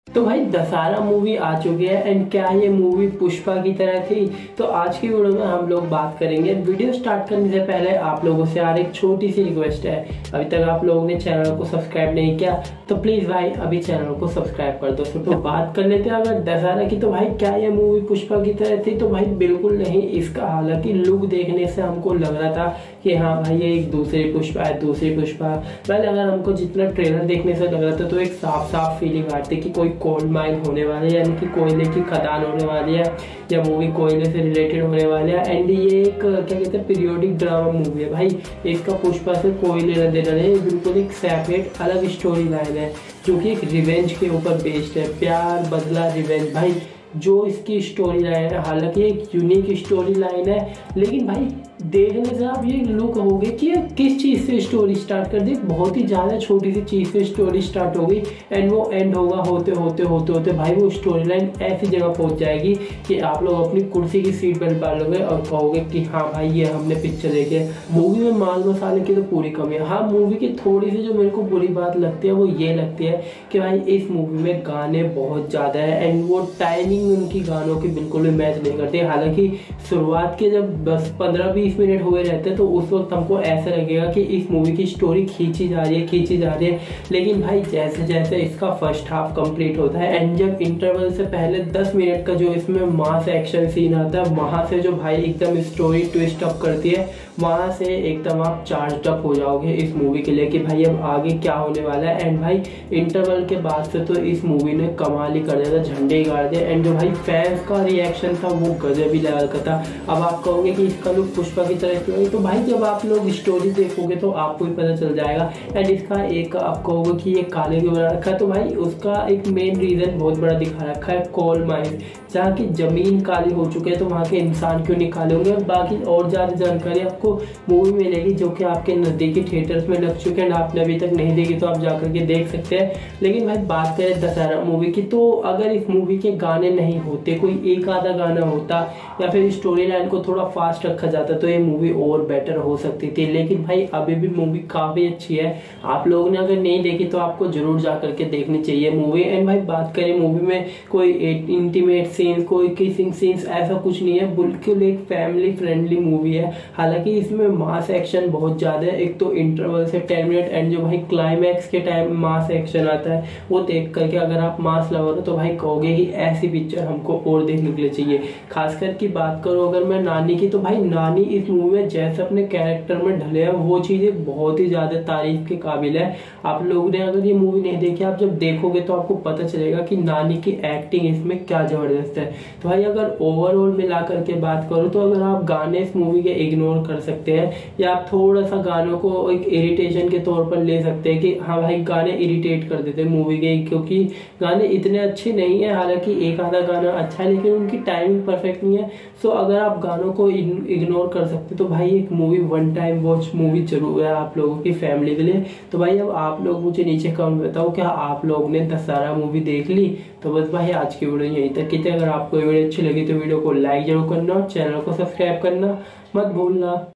तो भाई दशहरा मूवी आ चुकी है एंड क्या ये मूवी पुष्पा की तरह थी? तो आज की वीडियो में हम लोग बात करेंगे। वीडियो स्टार्ट करने से पहले आप लोगों से यार एक छोटी सी रिक्वेस्ट है, अभी तक आप लोगों ने चैनल को सब्सक्राइब नहीं किया तो प्लीज भाई अभी चैनल को सब्सक्राइब कर दो। तो बात कर लेते हैं अगर दशहरा की, तो भाई क्या ये मूवी पुष्पा की तरह थी? तो भाई बिल्कुल नहीं। इसका हालांकि लुक देखने से हमको लग रहा था कि हाँ भाई ये एक दूसरी पुष्पा है, दूसरी पुष्पा। पहले अगर हमको जितना ट्रेलर देखने से लग रहा था तो एक साफ साफ फीलिंग आती कि कोई गोल्ड माइन होने वाली है, यानी कि कोयले की खदान होने वाली है या मूवी कोयले से रिलेटेड होने वाली है। एंड ये एक क्या कहते हैं पीरियोडिक ड्रामा मूवी है भाई। इसका पुष्पा से कोई लेना देना नहीं, बिल्कुल एक सेपरेट अलग स्टोरी लाइन है जो कि एक रिवेंज के ऊपर बेस्ड है। प्यार बदला रिवेंज भाई जो इसकी स्टोरी लाइन है। हालांकि एक यूनिक स्टोरी लाइन है, लेकिन भाई देखने से आप ये लुक कहोगे कि ये किस चीज़ से स्टोरी स्टार्ट कर दी। बहुत ही ज़्यादा छोटी सी चीज़ से स्टोरी स्टार्ट होगी एंड वो एंड होगा होते होते होते होते भाई वो स्टोरी लाइन ऐसी जगह पहुंच जाएगी कि आप लोग अपनी कुर्सी की सीट बेल्ट पाल लोगे और कहोगे कि हाँ भाई ये हमने पिक्चर देखी है। मूवी में माल मसाले की तो पूरी कमी है। हाँ, मूवी की थोड़ी सी जो मेरे को बुरी बात लगती है वो ये लगती है कि भाई इस मूवी में गाने बहुत ज़्यादा है एंड वो टाइमिंग उनकी गानों की बिल्कुल भी मैच नहीं करती। हालांकि शुरुआत के जब 10-15-20 मिनट हुए रहते हैं तो उस वक्त हमको ऐसा लगेगा कि इस मूवी की स्टोरी खींची जा रही है। लेकिन भाई जैसे जैसे इसका फर्स्ट हाफ कंप्लीट होता है एंड जब इंटरवल से पहले 10 मिनट का जो इसमें मास एक्शन सीन आता है, वहां से जो भाई एकदम स्टोरी ट्विस्ट अप करती है, वहां से एकदम आप चार्ज अप हो जाओगे इस मूवी के लिए कि भाई अब आगे क्या होने वाला है। एंड भाई इंटरवल के बाद से तो इस मूवी ने कमाल ही कर दिया था, झंडे ही गाड़ दिए। एंड जो भाई फैंस का रिएक्शन था वो गजब ही लेवल का था। अब आप कहोगे कि इसका लुक पुष्पा की तरह क्यों है, तो भाई जब आप लोग स्टोरी देखोगे तो आपको भी पता चल जाएगा। एंड इसका एक आप कहोगे कि ये काले क्यों बना रखा है, तो भाई उसका एक मेन रीजन बहुत बड़ा दिखा रखा है, कोल माइन। जहाँ की जमीन काली हो चुकी है तो वहाँ के इंसान क्यों नहीं काले होंगे। बाकी और ज़्यादा जानकारी आपको मूवी मिलेगी जो कि आपके नज़दीकी थिएटर्स में लग चुके हैं। आपने अभी तक नहीं देखी तो आप जाकर के देख सकते हैं। लेकिन भाई बात करें दशहरा मूवी की, तो अगर इस मूवी के गाने नहीं होते, कोई एक आधा गाना होता या फिर स्टोरी लाइन को थोड़ा फास्ट रखा जाता तो ये मूवी और बेटर हो सकती थी। लेकिन भाई अभी भी मूवी काफ़ी अच्छी है। आप लोगों ने अगर नहीं देखी तो आपको जरूर जा करके देखनी चाहिए मूवी। एंड भाई बात करें मूवी में कोई इंटीमेट सीन, कोई किसिंग सीन्स, ऐसा कुछ नहीं है। बिल्कुल एक फैमिली फ्रेंडली मूवी है। हालांकि इसमें मास एक्शन बहुत ज़्यादा है। एक तो इंटरवल से 10 मिनट एंड जो भाई क्लाइमैक्स के टाइम मास एक्शन आता है वो देख करके अगर आप मास लवर हो तो भाई कहोगे कि ऐसी पिक्चर हमको और देखने के लिए चाहिए। खासकर की बात करो अगर मैं नानी की, तो भाई नानी इस मूवी में जैसे अपने कैरेक्टर में ढले हैं वो चीज़ें बहुत ही ज़्यादा तारीफ के काबिल है। आप लोगों ने अगर ये मूवी नहीं देखी, आप जब देखोगे तो आपको पता चलेगा कि नानी की एक्टिंग इसमें क्या जबरदस्त है। तो भाई अगर ओवरऑल मिला करके बात करो तो अगर आप गाने इस मूवी के इग्नोर कर सकते हैं या आप थोड़ा सा गानों को एक इरिटेशन के तौर पर ले सकते हैं कि हाँ भाई गाने इरिटेट कर देते हैं मूवी के, क्योंकि गाने इतने अच्छे नहीं है। हालांकि एक आधा गाना अच्छा है लेकिन उनकी टाइमिंग परफेक्ट नहीं है। सो अगर आप गानों को इग्नोर कर सकते तो भाई एक movie one time watch movie जरूर है आप लोगों की फैमिली के लिए। तो भाई अब आप लोग मुझे नीचे कमेंट बताओ क्या आप लोग ने दशहरा मूवी देख ली। तो बस भाई आज की वीडियो यहीं तक की थी। अगर आपको वीडियो अच्छी लगी तो वीडियो को लाइक जरूर करना और चैनल को सब्सक्राइब करना मत भूलना।